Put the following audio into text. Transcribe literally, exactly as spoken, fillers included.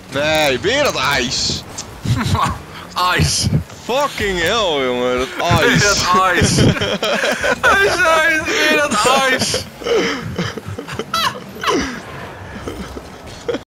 Nee, weer dat ijs. Ice. Fucking hell, jongen. Dat ijs. Dat ijs. Hij zei het weer, dat ijs.